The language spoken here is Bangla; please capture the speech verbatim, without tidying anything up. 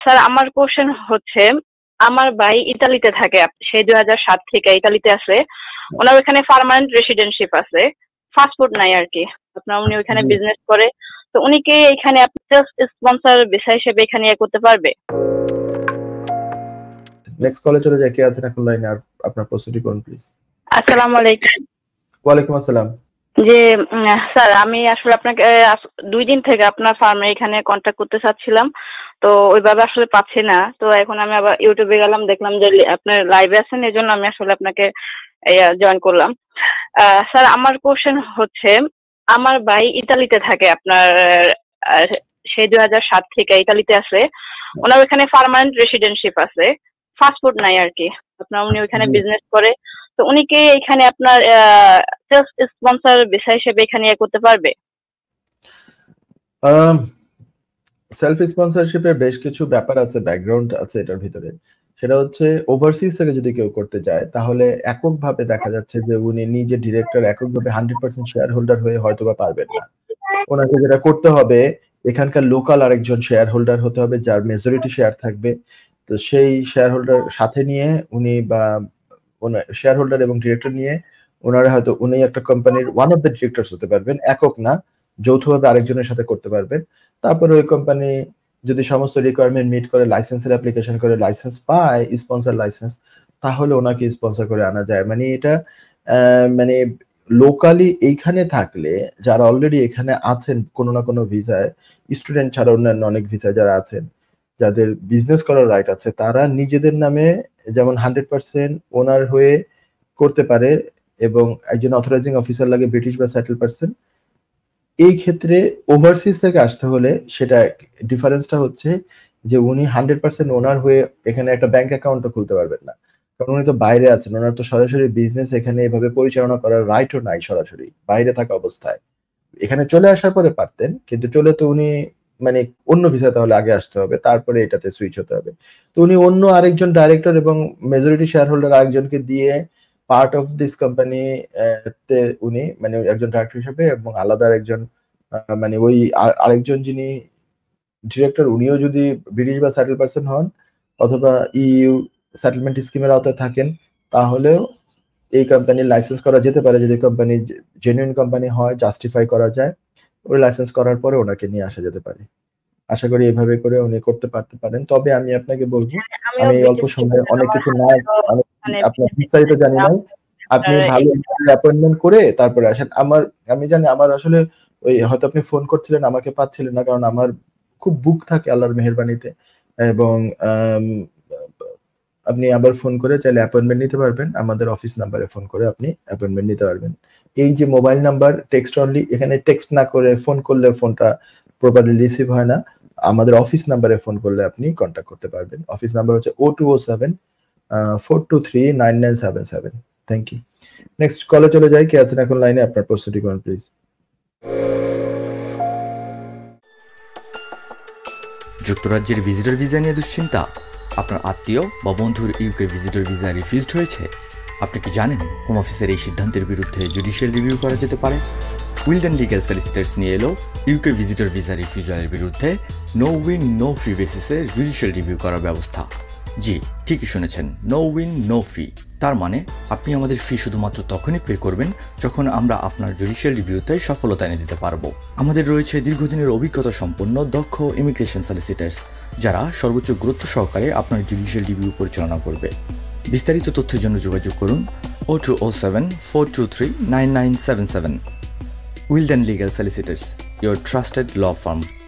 স্যার আমার কোশ্চেন হচ্ছে, আমার ভাই ইতালিতে থাকে, সেই দুই হাজার সাত থেকে ইতালিতে আছে। ওনার ওখানে পার্মানেন্ট রেসিডেন্টশিপ আছে, পাসপোর্ট নাই আর কি। আপনার উনি ওখানে বিজনেস করে, তো উনি কি এখানে স্পন্সর ভিসা হিসেবে এখানে ইয়ে করতে পারবে? নেক্সট কলে চলে যায়, কে আছেন এখন লাইনে? আর আপনার প্রশ্নটি করুন প্লিজ। আসসালামু আলাইকুম। ওয়ালাইকুম আসসালাম। যে স্যার, আমি আসলে আপনাকে দুই দিন থেকে আপনার ফার্মে এখানে কন্ট্যাক্ট করতে চাচ্ছিলাম, তো ওইভাবে আসলে পাচ্ছি না। তো এখন আমি আবার ইউটিউবে গেলাম, দেখলাম যে আপনার লাইভে আছেন, এই জন্য আমি আসলে আপনাকে জয়েন করলাম। স্যার আমার কোশ্চেন হচ্ছে, আমার ভাই ইতালিতে থাকে, আপনার সেই দুই হাজার সাত থেকে ইতালিতে আছে। ওনার ওখানে পার্মানেন্ট রেসিডেন্টশিপ আছে, পাসপোর্ট নাই আর কি। আপনার উনি ওখানে বিজনেস করে, তো উনি কি এখানে আপনার সেলফ স্পন্সর ভিসা হিসেবে এখানে ইয়ে করতে পারবে? সেলফ স্পন্সরশিপের বেশ কিছু ব্যাপার আছে, ব্যাকগ্রাউন্ড আছে এটার ভিতরে। সেটা হচ্ছে ওভারসিজ থেকে যদি কেউ করতে যায়, তাহলে এককভাবে দেখা যাচ্ছে যে উনি নিজে ডিরেক্টর এককভাবে হান্ড্রেড পার্সেন্ট শেয়ার হোল্ডার হয়ে হয়তো বা পারবেন না। ওনাকে যেটা করতে হবে, এখানকার লোকাল আরেকজন শেয়ার হোল্ডার হতে হবে যার মেজরিটি শেয়ার থাকবে। তো সেই শেয়ার হোল্ডার সাথে নিয়ে উনি বা শেয়ার হোল্ডার এবং ডিরেক্টর নিয়ে ওনারা হয়তো উনি একটা কোম্পানির ওয়ান অফ দ্য ডিরেক্টরস হতে পারবেন, একক না, যৌথভাবে আরেকজনের সাথে করতে পারবেন। তারপরে ওই কোম্পানি যদি সমস্ত রিকোয়ারমেন্ট মিট করে, লাইসেন্সের অ্যাপ্লিকেশন করে, লাইসেন্স পায়, স্পন্সর লাইসেন্স, তাহলে ওনাকে স্পন্সর করে আনা যায়। মানে এটা মানে লোকালি এইখানে থাকলে, যারা অলরেডি এখানে আছেন কোনো না কোনো ভিসায়, স্টুডেন্ট ছাড়া অন্যান্য অনেক ভিসায় যারা আছেন, যাদের বিজনেস করার রাইট আছে, তারা নিজেদের নামে যেমন হান্ড্রেড পার্সেন্ট ওনার হয়ে করতে পারে, এবং একজন অথরাইজিং অফিসার লাগে ব্রিটিশ বা সেটেল পার্সন। এই ক্ষেত্রে ওভারসিজ থেকে আসতে হলে সেটা ডিফারেন্সটা হচ্ছে যে উনি হান্ড্রেড পার্সেন্ট ওনার হয়ে এখানে একটা ব্যাংক অ্যাকাউন্টও খুলতে পারবেন না, কারণ উনি তো বাইরে আছেন। ওনার তো সরাসরি বিজনেস এখানে এভাবে পরিচালনা করার রাইটও নাই, সরাসরি বাইরে থাকা অবস্থায়। এখানে চলে আসার পরে পারতেন, কিন্তু চলে তো উনি মানে অন্য ভিসা, তাহলে আগে আসতে হবে, তারপরে এটাতে সুইচ হতে হবে। তো উনি অন্য আরেকজন ডাইরেক্টর এবং মেজরিটি শেয়ার হোল্ডার আরেকজনকে দিয়ে পার্ট অফ দিস কোম্পানি তে উনি মানে একজন ডাইরেক্টর হিসেবে, এবং আলাদা একজন মানে ওই আরেকজন যিনি ডিরেক্টর, উনিও যদি ব্রিটিশ বা সেটেল পার্সন হন অথবা ইইউ সেটেলমেন্ট স্কিমের আওতায় থাকেন, তাহলেও এই কোম্পানির লাইসেন্স করা যেতে পারে। যদি কোম্পানি জেনুইন কোম্পানি হয়, জাস্টিফাই করা যায়, ওই লাইসেন্স করার পরে ওনাকে নিয়ে আসা যেতে পারে। আশা করি এভাবে করে উনি করতে পারতে পারেন। তবে আমি আপনাকে বলবো, আমি অল্প সময়ে অনেক কিছু না, আপনার বিস্তারিত জানি না, আপনি ভালো অ্যাপয়েন্টমেন্ট করে তারপরে আসেন। আমার আমি জানি আমার আসলে ওই হয়তো আপনি ফোন করছিলেন, আমাকে পাচ্ছিলেন না, কারণ আমার খুব বুক থাকে আল্লাহর মেহেরবানিতে। এবং আপনি আবার ফোন করে চাইলে অ্যাপয়েন্টমেন্ট নিতে পারবেন, আমাদের অফিস নাম্বারে ফোন করে আপনি অ্যাপয়েন্টমেন্ট নিতে পারবেন। এই যে মোবাইল নাম্বার টেক্সট অনলি, এখানে টেক্সট না করে ফোন করলে ফোনটা প্রপারলি রিসিভ হয় না। আমাদের অফিস নাম্বারে ফোন করলে আপনি কন্ট্যাক্ট করতে পারবেন। অফিস নাম্বার হচ্ছে O two O seven four two three nine nine seven seven. Thank you. Next কলে চলে যাই, কে আছেন এখন লাইনে? আপনার প্রশ্নটি করুন প্লিজ। যুক্তরাজ্যের ভিজিটর ভিসা নিয়ে দুশ্চিন্তা? আপনার আত্মীয় বা বন্ধুর ইউকে ভিজিটর ভিসা রিফিউজড হয়েছে? আপনি কি জানেন হোম অফিসের এই সিদ্ধান্তের বিরুদ্ধে জুডিশিয়াল রিভিউ করা যেতে পারে? উইলডেন লিগ্যাল সলিসিটরস নিয়ে এলো ইউকে ভিজিটর ভিসা রিফিউজালের বিরুদ্ধে নো উইন নো ফি বেসিসে জুডিশিয়াল রিভিউ করার ব্যবস্থা। জি, ঠিকই শুনেছেন, নো উইন নো ফি। তার মানে আপনি আমাদের ফি শুধুমাত্র তখনই পে করবেন যখন আমরা আপনার জুডিশিয়াল রিভিউতে সফলতা এনে দিতে পারবো। আমাদের রয়েছে দীর্ঘদিনের অভিজ্ঞতা সম্পন্ন দক্ষ ইমিগ্রেশন সলিসিটার্স, যারা সর্বোচ্চ গুরুত্ব সহকারে আপনার জুডিশিয়াল রিভিউ পরিচালনা করবে। বিস্তারিত তথ্যের জন্য যোগাযোগ করুন O two O seven four two three nine nine seven seven. Wilden legal solicitors, your trusted law firm.